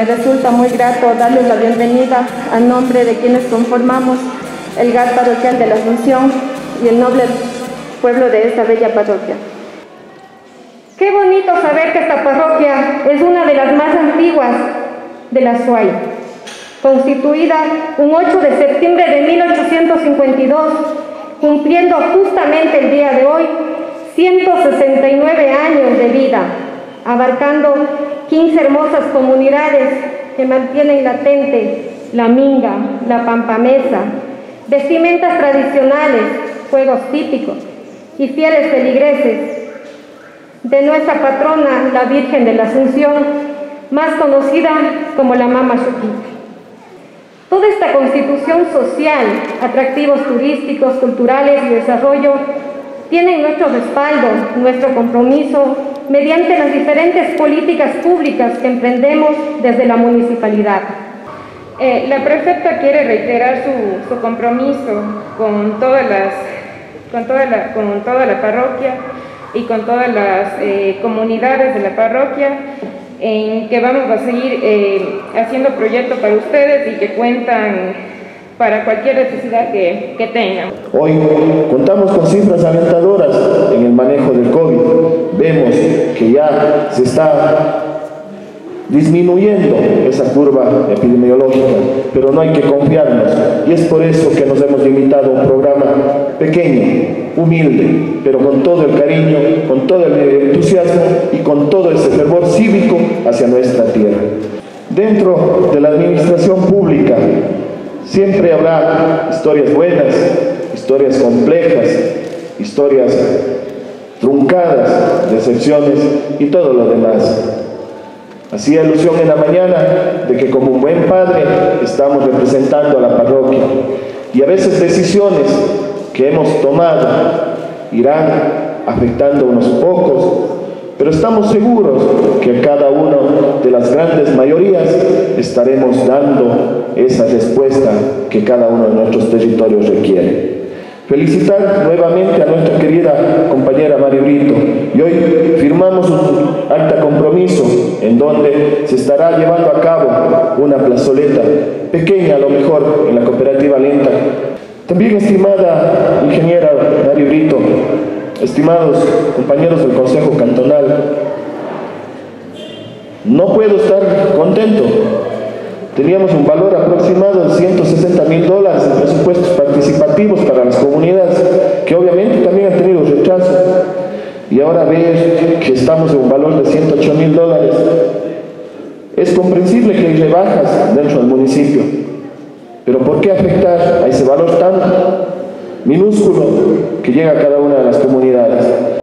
me resulta muy grato darles la bienvenida a nombre de quienes conformamos el GAT parroquial de la Asunción y el noble pueblo de esta bella parroquia. Qué bonito saber que esta parroquia es una de las más antiguas de la Azuay, constituida un 8 de septiembre de 1852, cumpliendo justamente el día de hoy 169 años de vida, abarcando 15 hermosas comunidades que mantienen latente la minga, la pampamesa, vestimentas tradicionales, juegos típicos y fieles feligreses de nuestra patrona, la Virgen de la Asunción, más conocida como la Mama Xochitl. Toda esta constitución social, atractivos turísticos, culturales y desarrollo tienen nuestro respaldo, nuestro compromiso mediante las diferentes políticas públicas que emprendemos desde la municipalidad. La prefecta quiere reiterar su compromiso con toda la parroquia y con todas las comunidades de la parroquia, en que vamos a seguir haciendo proyectos para ustedes y que cuentan para cualquier necesidad que tengan. Hoy contamos con cifras alentadoras en el manejo del COVID. Vemos que ya se está disminuyendo esa curva epidemiológica, pero no hay que confiarnos, y es por eso que nos hemos limitado a un programa pequeño, humilde, pero con todo el cariño, con todo el entusiasmo y con todo ese fervor cívico hacia nuestra tierra. Dentro de la administración pública siempre habrá historias buenas, historias complejas, historias truncadas, decepciones y todo lo demás. Hacía alusión en la mañana de que como un buen padre estamos representando a la parroquia, y a veces decisiones que hemos tomado irán afectando a unos pocos, pero estamos seguros que a cada una de las grandes mayorías estaremos dando esa respuesta que cada uno de nuestros territorios requiere. Felicitar nuevamente a nuestra querida compañera Mari Brito, y hoy firmamos un acta compromiso en donde se estará llevando a cabo una plazoleta pequeña, a lo mejor en la cooperativa Lenta. También, estimada ingeniera Mari Brito, estimados compañeros del Consejo Cantonal, no puedo estar contento. Teníamos un valor aproximado de $160,000 en presupuestos participativos para las comunidades, que obviamente también han tenido rechazo, y ahora ver que estamos en un valor de $108,000, es comprensible que hay rebajas dentro del municipio, pero ¿por qué afectar a ese valor tan minúsculo que llega a cada una de las comunidades?